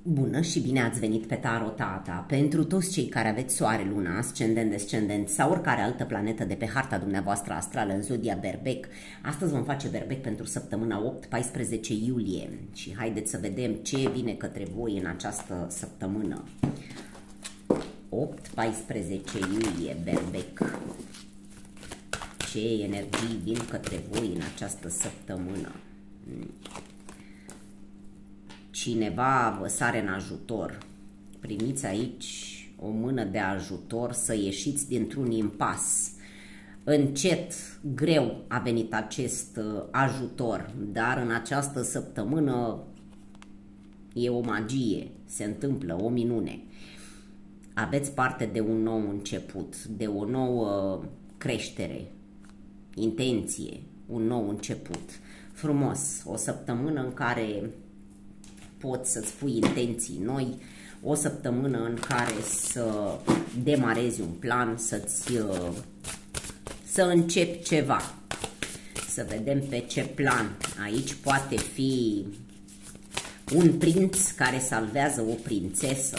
Bună și bine ați venit pe Tarot Tata. Pentru toți cei care aveți soare, luna, ascendent, descendent sau oricare altă planetă de pe harta dumneavoastră astrală în zodia Berbec, astăzi vom face Berbec pentru săptămâna 8-14 iulie și haideți să vedem ce vine către voi în această săptămână. 8-14 iulie, Berbec. Ce energii vin către voi în această săptămână? Cineva vă sare în ajutor. Primiți aici o mână de ajutor să ieșiți dintr-un impas. Încet, greu a venit acest ajutor, dar în această săptămână e o magie, se întâmplă o minune. Aveți parte de un nou început, de o nouă creștere, intenție, un nou început. Frumos, o săptămână în care poți să-ți pui intenții noi, o săptămână în care să demarezi un plan, să începi ceva. Să vedem pe ce plan. Aici poate fi un prinț care salvează o prințesă.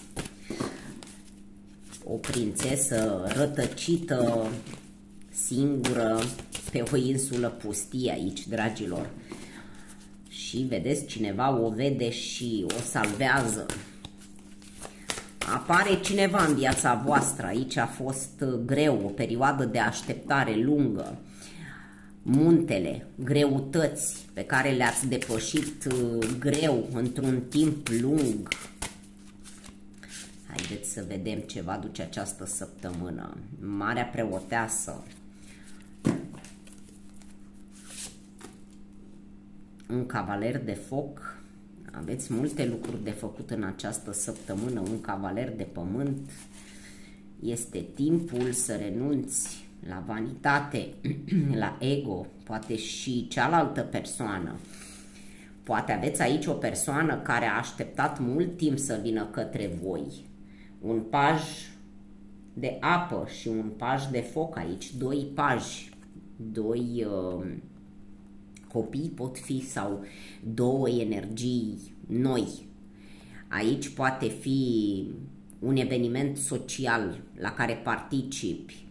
O prințesă rătăcită, singură, pe o insulă pustie aici, dragilor. Și vedeți, cineva o vede și o salvează. Apare cineva în viața voastră. Aici a fost greu, o perioadă de așteptare lungă. Muntele, greutăți pe care le-ați depășit greu într-un timp lung. Haideți să vedem ce va duce această săptămână. Marea Preoteasă. Un cavaler de foc. Aveți multe lucruri de făcut în această săptămână. Un cavaler de pământ. Este timpul să renunți la vanitate, la ego, poate și cealaltă persoană. Poate aveți aici o persoană care a așteptat mult timp să vină către voi. Un paj de apă și un paj de foc aici. Doi paji, doi copii pot fi sau două energii noi. Aici poate fi un eveniment social la care participi,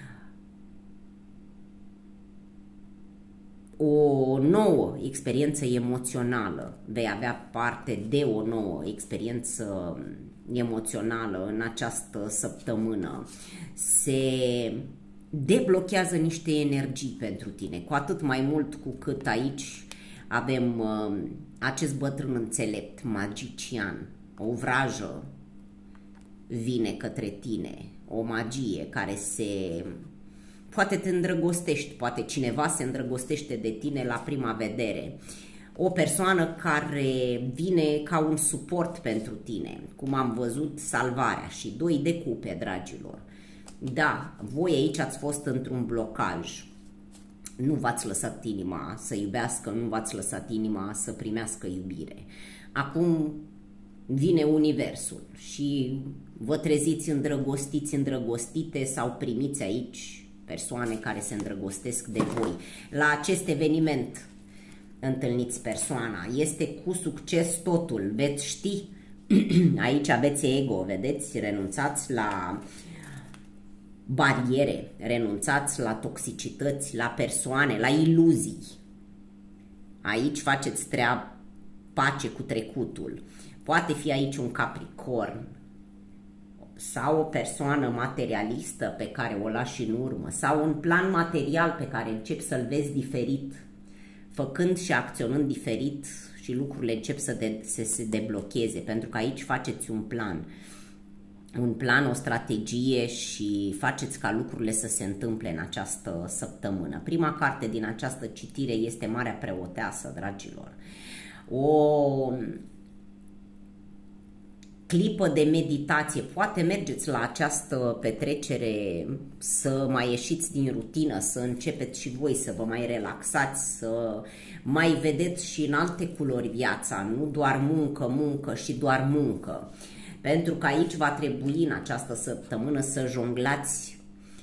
o nouă experiență emoțională. Vei avea parte de o nouă experiență emoțională în această săptămână. Se deblochează niște energii pentru tine, cu atât mai mult cu cât aici avem acest bătrân înțelept, magician, o vrajă vine către tine, o magie care poate te îndrăgostești, poate cineva se îndrăgostește de tine la prima vedere. O persoană care vine ca un suport pentru tine, cum am văzut, salvarea și doi de cupe, dragilor. Da, voi aici ați fost într-un blocaj. Nu v-ați lăsat inima să iubească, nu v-ați lăsat inima să primească iubire. Acum vine universul și vă treziți îndrăgostiți, îndrăgostite sau primiți aici persoane care se îndrăgostesc de voi. La acest eveniment întâlniți persoana. Este cu succes totul, veți ști. Aici aveți ego, vedeți? Renunțați la bariere, renunțați la toxicități, la persoane, la iluzii. Aici faceți pace cu trecutul. Poate fi aici un Capricorn sau o persoană materialistă pe care o lași în urmă sau un plan material pe care începi să-l vezi diferit, făcând și acționând diferit și lucrurile încep să se deblocheze, pentru că aici faceți un plan, o strategie și faceți ca lucrurile să se întâmple în această săptămână. Prima carte din această citire este Marea Preoteasă, dragilor. O clipă de meditație. Poate mergeți la această petrecere să mai ieșiți din rutină, să începeți și voi să vă mai relaxați, să mai vedeți și în alte culori viața, nu doar muncă, muncă și doar muncă. Pentru că aici va trebui în această săptămână să jonglați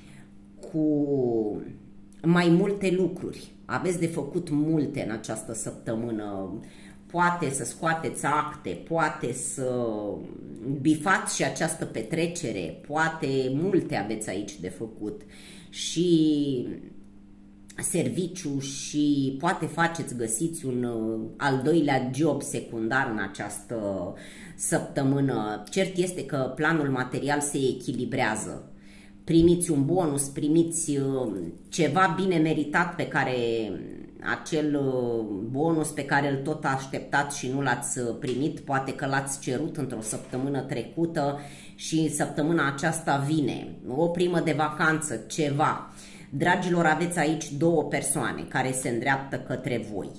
cu mai multe lucruri. Aveți de făcut multe în această săptămână. poate să scoateți acte, poate să bifați și această petrecere, poate multe aveți aici de făcut și serviciu și poate găsiți un al doilea job secundar în această săptămână. Cert este că planul material se echilibrează. Primiți un bonus, primiți ceva bine meritat pe care acel bonus pe care îl tot așteptați și nu l-ați primit, poate că l-ați cerut într-o săptămână trecută și săptămâna aceasta vine. O primă de vacanță, ceva. Dragilor, aveți aici două persoane care se îndreaptă către voi.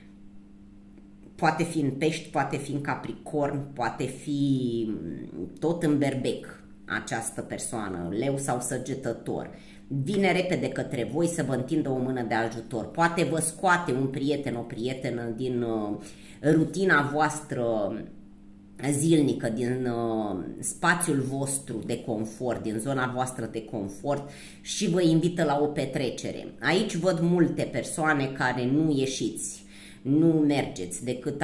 Poate fi în Pești, poate fi în Capricorn, poate fi tot în Berbec această persoană, Leu sau Săgetător. Vine repede către voi să vă întindă o mână de ajutor. Poate vă scoate un prieten, o prietenă din rutina voastră zilnică, din spațiul vostru de confort, din zona voastră de confort și vă invită la o petrecere. Aici văd multe persoane care nu ieșiți, nu mergeți decât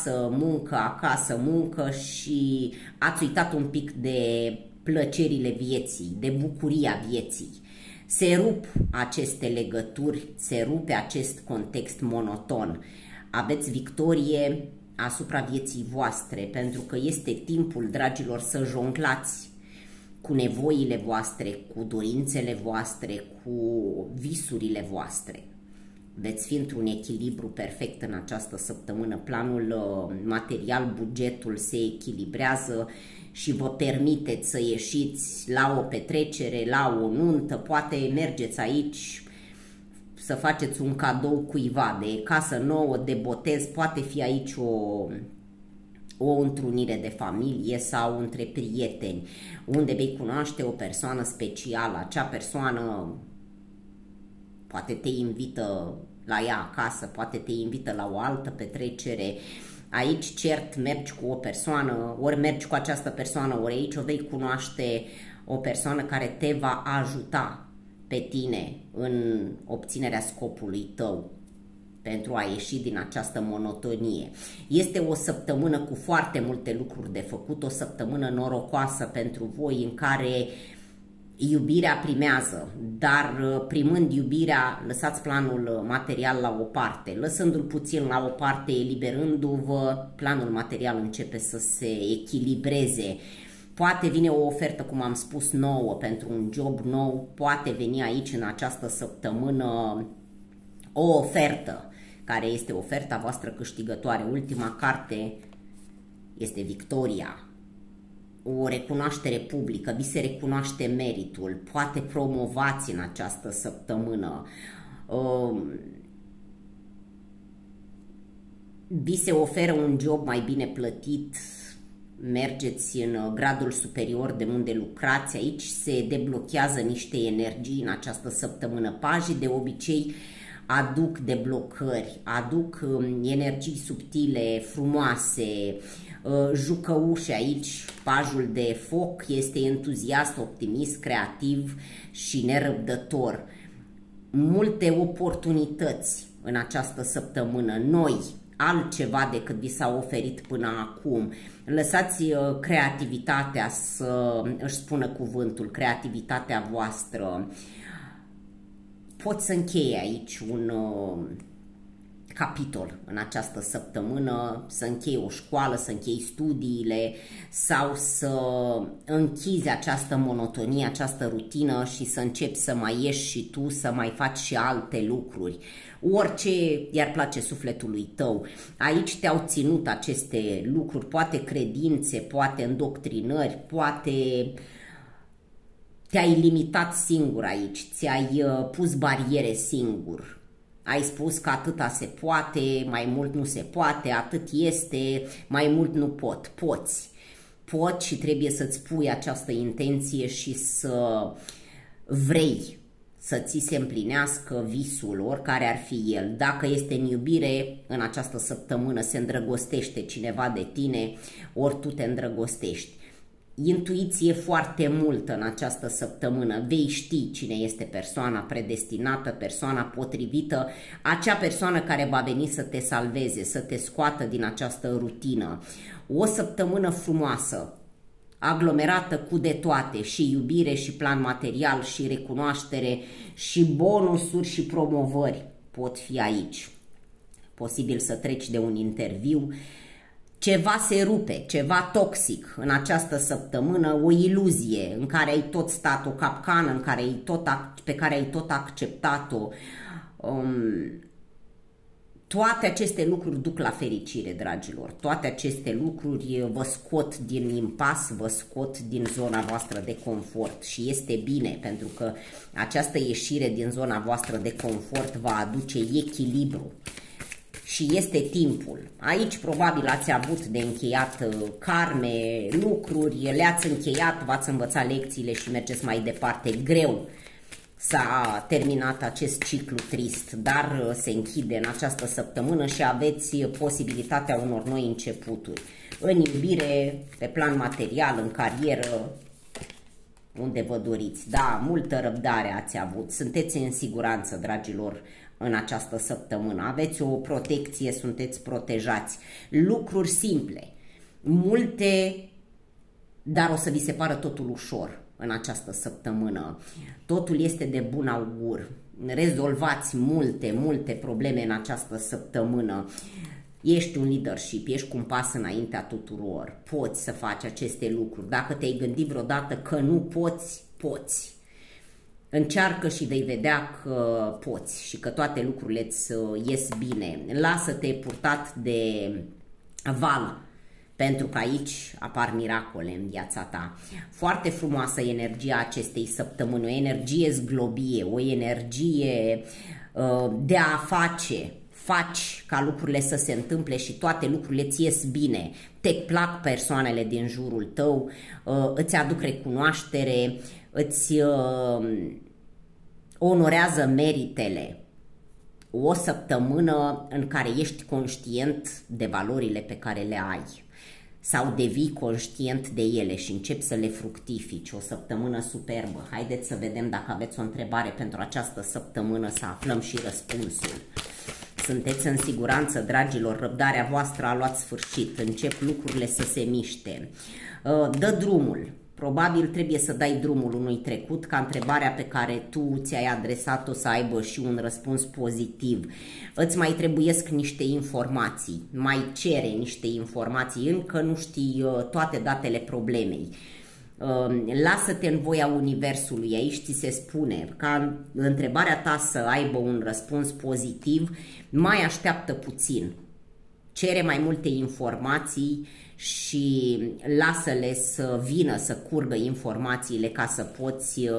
acasă, muncă și ați uitat un pic de plăcerile vieții, de bucuria vieții. Se rup aceste legături, se rupe acest context monoton. Aveți victorie asupra vieții voastre, pentru că este timpul, dragilor, să jonglați cu nevoile voastre, cu dorințele voastre, cu visurile voastre. Veți fi într-un echilibru perfect în această săptămână. Planul material, bugetul se echilibrează și vă permiteți să ieșiți la o petrecere, la o nuntă, poate mergeți aici să faceți un cadou cuiva de casă nouă, de botez, poate fi aici o întrunire de familie sau între prieteni, unde vei cunoaște o persoană specială. Acea persoană poate te invită la ea acasă, poate te invită la o altă petrecere. Aici cert mergi cu o persoană, ori mergi cu această persoană, ori aici o vei cunoaște o persoană care te va ajuta pe tine în obținerea scopului tău pentru a ieși din această monotonie. Este o săptămână cu foarte multe lucruri de făcut, o săptămână norocoasă pentru voi în care iubirea primează, dar primând iubirea, lăsați planul material la o parte. Lăsându-l puțin la o parte, eliberându-vă, planul material începe să se echilibreze. Poate vine o ofertă, cum am spus, nouă pentru un job nou, poate veni aici în această săptămână o ofertă, care este oferta voastră câștigătoare. Ultima carte este victoria. O recunoaștere publică, vi se recunoaște meritul, poate promovați în această săptămână, vi se oferă un job mai bine plătit, mergeți în gradul superior de unde lucrați, aici se deblochează niște energii în această săptămână. Pajii de obicei aduc deblocări, aduc energii subtile, frumoase, jucăușe. Aici pajul de foc este entuziast, optimist, creativ și nerăbdător. Multe oportunități în această săptămână, noi, altceva decât vi s-a oferit până acum. Lăsați creativitatea să își spună cuvântul, creativitatea voastră. Pot să încheie aici un capitol în această săptămână, să închei o școală, să închei studiile sau să închizi această monotonie, această rutină și să începi să mai ieși și tu, să mai faci și alte lucruri. Orice i-ar place sufletului tău. Aici te-au ținut aceste lucruri, poate credințe, poate îndoctrinări, poate te-ai limitat singur aici, ți-ai pus bariere singur. Ai spus că atâta se poate, mai mult nu se poate, atât este, mai mult nu pot. Poți și trebuie să-ți pui această intenție și să vrei să ți se împlinească visul, oricare ar fi el. Dacă este în iubire, în această săptămână se îndrăgostește cineva de tine, ori tu te îndrăgostești. intuiție foarte multă în această săptămână. Vei ști cine este persoana predestinată, persoana potrivită, acea persoană care va veni să te salveze, să te scoată din această rutină. O săptămână frumoasă, aglomerată cu de toate, și iubire, și plan material, și recunoaștere, și bonusuri, și promovări pot fi aici. Posibil să treci de un interviu. Ceva se rupe, ceva toxic în această săptămână, o iluzie în care ai tot stat, o capcană în care pe care ai tot acceptat-o. Toate aceste lucruri duc la fericire, dragilor. Toate aceste lucruri vă scot din impas, vă scot din zona voastră de confort și este bine, pentru că această ieșire din zona voastră de confort va aduce echilibru. Și este timpul. Aici probabil ați avut de încheiat karme, lucruri, le-ați încheiat, v-ați învățat lecțiile și mergeți mai departe. Greu s-a terminat acest ciclu trist, dar se închide în această săptămână și aveți posibilitatea unor noi începuturi. În iubire, pe plan material, în carieră, unde vă doriți. Da, multă răbdare ați avut. Sunteți în siguranță, dragilor, în această săptămână. Aveți o protecție, sunteți protejați. Lucruri simple, multe, dar o să vi se pară totul ușor în această săptămână. Totul este de bun augur. Rezolvați multe probleme în această săptămână. Ești un leadership, ești cu un pas înaintea tuturor. Poți să faci aceste lucruri. Dacă te-ai gândit vreodată că nu poți, poți. Încearcă și vei vedea că poți și că toate lucrurile îți ies bine. Lasă-te purtat de val, pentru că aici apar miracole în viața ta. Foarte frumoasă energia acestei săptămâni, o energie zglobie, o energie de a face. Faci ca lucrurile să se întâmple și toate lucrurile îți ies bine. Te plac persoanele din jurul tău, îți aduc recunoaștere, îți onorează meritele. O săptămână în care ești conștient de valorile pe care le ai sau devii conștient de ele și începi să le fructifici. O săptămână superbă. Haideți să vedem dacă aveți o întrebare pentru această săptămână, să aflăm și răspunsul. Sunteți în siguranță, dragilor, răbdarea voastră a luat sfârșit, încep lucrurile să se miște. Dă drumul. Probabil trebuie să dai drumul unui trecut ca întrebarea pe care tu ți-ai adresat-o să aibă și un răspuns pozitiv. Îți mai trebuiesc niște informații, mai cere niște informații, încă nu știi toate datele problemei. Lasă-te în voia universului, aici ți se spune ca întrebarea ta să aibă un răspuns pozitiv, mai așteaptă puțin, cere mai multe informații și lasă-le să vină, să curgă informațiile ca să poți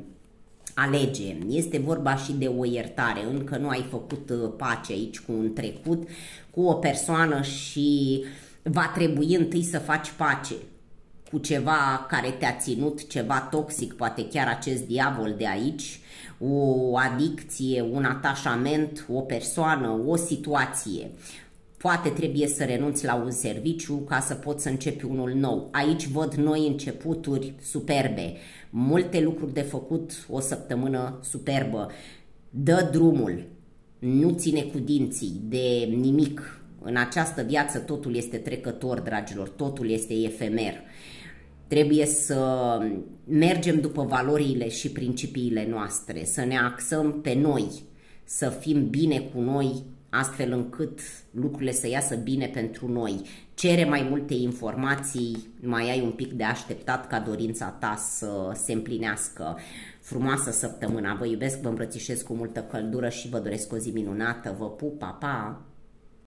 alege. Este vorba și de o iertare, încă nu ai făcut pace aici cu un trecut, cu o persoană și va trebui întâi să faci pace cu ceva care te-a ținut, ceva toxic, poate chiar acest diavol de aici, o adicție, un atașament, o persoană, o situație. Poate trebuie să renunți la un serviciu ca să poți să începi unul nou. Aici văd noi începuturi superbe, multe lucruri de făcut, o săptămână superbă. Dă drumul, nu ține cu dinții de nimic. În această viață totul este trecător, dragilor, totul este efemer. Trebuie să mergem după valorile și principiile noastre, să ne axăm pe noi, să fim bine cu noi, astfel încât lucrurile să iasă bine pentru noi. Cere mai multe informații, mai ai un pic de așteptat ca dorința ta să se împlinească. Frumoasă săptămână, vă iubesc, vă îmbrățișez cu multă căldură și vă doresc o zi minunată. Vă pup, pa, pa!